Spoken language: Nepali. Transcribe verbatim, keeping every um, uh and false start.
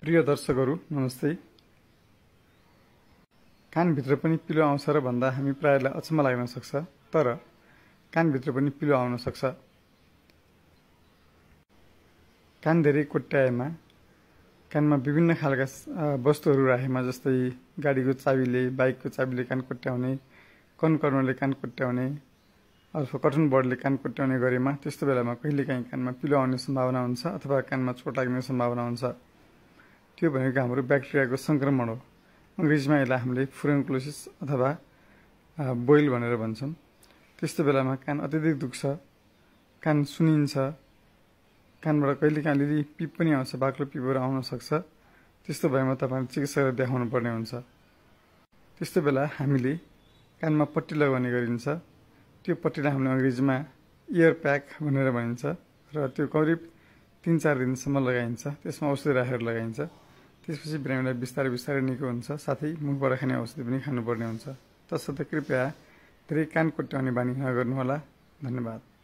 प्रिय दर्शकहरू नमस्ते। कानभित्र पनि पिलो आउँछ र भन्दा हामी प्रायलाई अचम्म लाग्न सक्छ, तर कानभित्र पनि पिलो आउन सक्छ। कान धेरै कोट्याएमा, कानमा विभिन्न खालका वस्तुहरू राखेमा, जस्तै गाडीको चाबीले, बाइकको चाबीले कान कोट्याउने, कनकर्मले कान कोट्याउने अथवा कटन बर्डले कान कोट्याउने गरेमा त्यस्तो बेलामा कहिलेकाहीँ कानमा पिलो आउने सम्भावना हुन्छ अथवा कानमा चोट लाग्ने सम्भावना हुन्छ। त्यो भनेको हाम्रो ब्याक्टेरियाको संक्रमण हो। अंग्रेजीमा यसलाई हामीले फुरनक्लोसिस अथवा बोइल भनेर भन्छौँ। त्यस्तो बेलामा कान अत्यधिक दुख्छ, कान सुनिन्छ, कानबाट कहिलेकाहीँ अलिअलि पिप पनि आउँछ, बाक्लो पिपहरू आउन सक्छ। त्यस्तो भएमा तपाईले चिकित्सकलाई देखाउनु पर्ने हुन्छ। त्यस्तो बेला हामीले कानमा पट्टी लगाउने गरिन्छ। त्यो पट्टीलाई हामीले अंग्रेजीमा इयर प्याक भनेर भनिन्छ र त्यो करिब तीन चार दिनसम्म लगाइन्छ। त्यसमा औषधि राखेर लगाइन्छ। त्यसपछि बिरामीलाई बिस्तारै बिस्तारै निको हुन्छ, साथै मुखबाट खाने औषधि पनि खानुपर्ने हुन्छ। तसर्थ कृपया धेरै कान कोट्याउने बानी नगर्नुहोला। धन्यवाद।